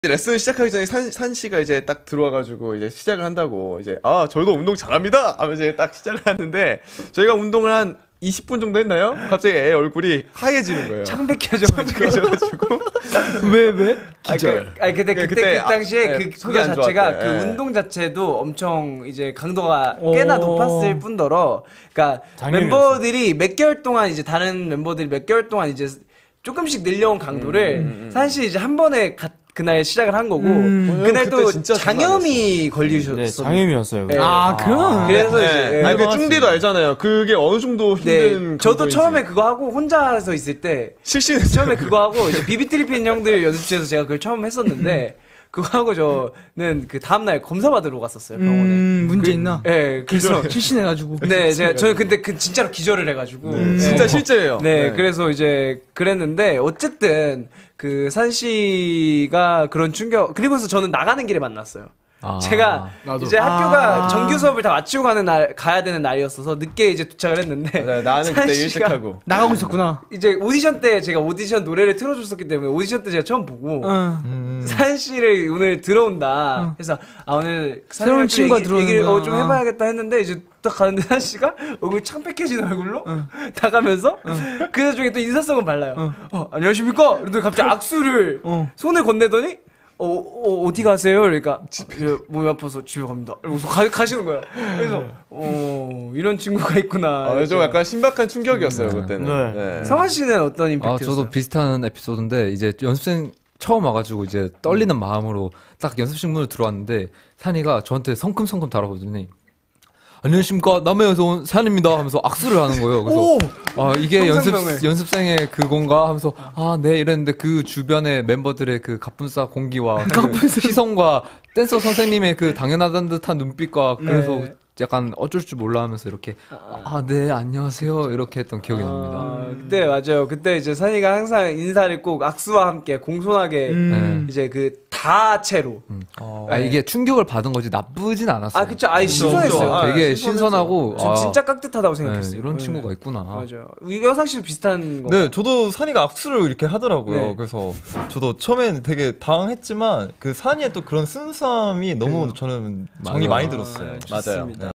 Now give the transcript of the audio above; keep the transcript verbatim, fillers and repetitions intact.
레슨 시작하기 전에 산, 산 씨가 이제 딱 들어와가지고 이제 시작을 한다고 이제 아 저도 운동 잘합니다 하면서 이제 딱 시작을 하는데 저희가 운동을 한 이십 분 정도 했나요? 갑자기 애 얼굴이 하얘지는 거예요. 창백해져가지고. 왜 왜? 기절. 아니 근데 그때, 그때 그 당시에 아, 그 네, 그거 안 자체가 좋았대. 그 예. 운동 자체도 엄청 이제 강도가 꽤나 오. 높았을 뿐더러, 그러니까 장염이었어. 멤버들이 몇 개월 동안 이제 다른 멤버들이 몇 개월 동안 이제 조금씩 늘려온 강도를 음, 음. 사실 이제 한 번에 가, 그날 시작을 한 거고 음. 그날 그때 또 진짜 장염이 걸리셨어요. 네, 장염이었어요. 네. 아, 그럼. 그래서 네. 이제 아니 그 맞습니다. 쭝디도 알잖아요. 그게 어느 정도 네, 힘든 저도 강도인지. 처음에 그거 하고 혼자서 있을 때 실신했어요. 처음에 그거 하고 이제 비비트리핀 형들 연습실에서 제가 그걸 처음 했었는데 그거 하고 저는 그 다음날 검사 받으러 갔었어요, 병원에. 음, 문제 그- 있나? 네, 그래서 실신해가지고. 네, 제가 저는 근데 그 진짜로 기절을 해가지고 음. 네. 진짜 실제예요. 네, 그래서 이제 그랬는데 어쨌든 그 산 씨가 그런 충격, 그리고서 저는 나가는 길에 만났어요. 아, 제가 나도. 이제 학교가 아. 정규 수업을 다 마치고 가는 날 가야 되는 날이었어서 늦게 이제 도착을 했는데 맞아요. 나는 산 그때 씨가 일찍하고. 나가고 있었구나. 이제 오디션 때 제가 오디션 노래를 틀어줬었기 때문에 오디션 때 제가 처음 보고 응. 산 씨를 오늘 들어온다. 어. 그래서 아 오늘 새로운 친구가 얘기, 얘기를 들어오는구나. 어, 좀 해봐야겠다 했는데 이제 딱 가는데 산 씨가 얼굴 창백해진 얼굴로 나가면서 그 중에 또 인사성은 발라요. 어, 안녕하십니까? 그런데 갑자기 악수를 어. 손을 건네더니 어, 어 어디 가세요? 그러니까 집에 몸이 아파서 집에 갑니다. 그래서 가, 가시는 거야. 그래서 어 이런 친구가 있구나. 아, 좀 약간 신박한 충격이었어요 그때는. 네. 네. 성환 씨는 어떤 아, 임팩트였어요? 저도 비슷한 에피소드인데 이제 연습생 처음 와가지고 이제 떨리는 마음으로 딱 연습실 문을 들어왔는데 산이가 저한테 성큼성큼 달아오더니 안녕하십니까 남해에서 온 산입니다 하면서 악수를 하는 거예요. 그래서 아 이게 연습 성상병을. 연습생의 그건가 하면서 아 네 이랬는데 그 주변에 멤버들의 그 가뿐싸 공기와 그 시선과 댄서 선생님의 그 당연하다는 듯한 눈빛과 그래서 네. 약간 어쩔 줄 몰라 하면서 이렇게 아 네 안녕하세요 이렇게 했던 기억이 납니다. 아, 그때 맞아요. 그때 이제 산이가 항상 인사를 꼭 악수와 함께 공손하게 음. 이제 그 다채로. 아 이게 충격을 받은 거지 나쁘진 않았어요. 아 그쵸. 아니 신선했어요. 아, 되게 신선했어요. 신선하고 전 아, 진짜 깍듯하다고 네, 생각했어요. 이런 네. 친구가 있구나. 맞아요. 여상 씨도 비슷한 거. 네, 저도 산이가 악수를 이렇게 하더라고요. 네. 그래서 저도 처음엔 되게 당황했지만 그 산이의 또 그런 순수함이 너무 저는 정이 맞아. 많이 들었어요. 좋습니다. 네.